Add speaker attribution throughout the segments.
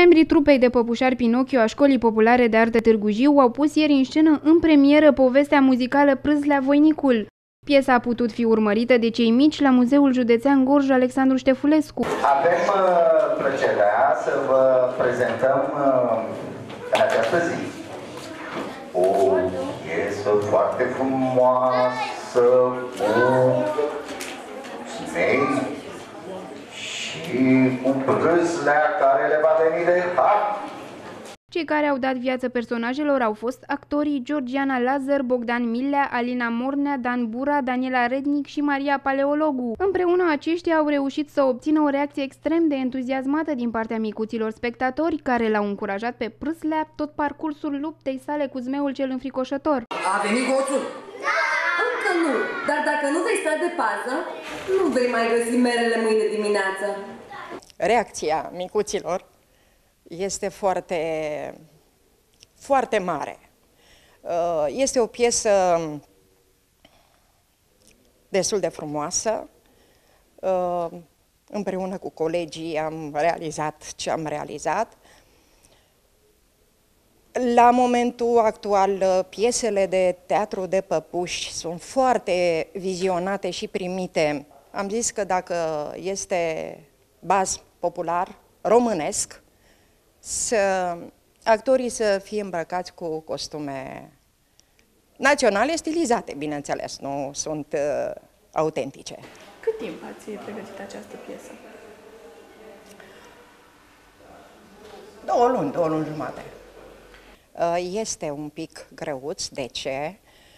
Speaker 1: Membrii trupei de păpușari Pinocchio a Școlii Populare de Artă Târgu Jiu au pus ieri în scenă în premieră povestea muzicală Prâslea Voinicul. Piesa a putut fi urmărită de cei mici la Muzeul Județean Gorj Alexandru Ștefulescu.
Speaker 2: Avem plăcerea să vă prezentăm în această zi o piesă foarte frumoasă, cu smei și cu prâslea care le va veni de har.
Speaker 1: Cei care au dat viață personajelor au fost actorii Georgiana Lazar, Bogdan Milea, Alina Mornea, Dan Bura, Daniela Rednic și Maria Paleologu. Împreună aceștia au reușit să obțină o reacție extrem de entuziasmată din partea micuților spectatori, care l-au încurajat pe Prâslea tot parcursul luptei sale cu zmeul cel înfricoșător.
Speaker 3: A venit hoțul?
Speaker 4: Da! Încă nu, dar dacă nu vei sta de pază, nu vei mai găsi merele mâine dimineață.
Speaker 5: Reacția micuților este foarte mare. Este o piesă destul de frumoasă. Împreună cu colegii am realizat ce am realizat. La momentul actual, piesele de teatru de păpuși sunt foarte vizionate și primite. Am zis că dacă este baz popular românesc, actorii să fie îmbrăcați cu costume naționale, stilizate, bineînțeles, nu sunt autentice.
Speaker 6: Cât timp ați pregătit această piesă?
Speaker 5: 2 luni jumate. Este un pic greuț. De ce?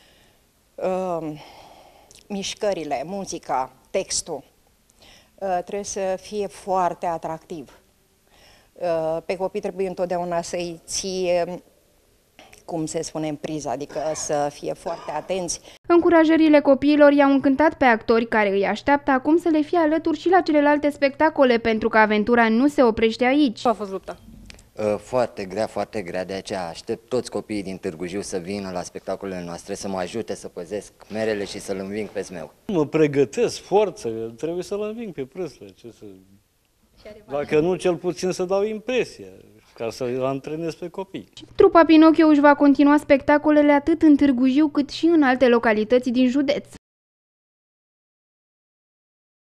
Speaker 5: Mișcările, muzica, textul trebuie să fie foarte atractiv. Pe copii trebuie întotdeauna să-i ții, cum se spune, în priză, adică să fie foarte atenți.
Speaker 1: Încurajările copiilor i-au încântat pe actori, care îi așteaptă acum să le fie alături și la celelalte spectacole, pentru că aventura nu se oprește aici.
Speaker 6: Cum a fost lupta?
Speaker 7: Foarte grea, de aceea aștept toți copiii din Târgu Jiu să vină la spectacolele noastre, să mă ajute să păzesc merele și să-l înving pe zmeu.
Speaker 8: Mă pregătesc forță, trebuie să-l înving pe Prâslea. Dacă nu, cel puțin să dau impresia, ca să-l antrenez pe copii.
Speaker 1: Trupa Pinocchio își va continua spectacolele atât în Târgu Jiu cât și în alte localități din județ.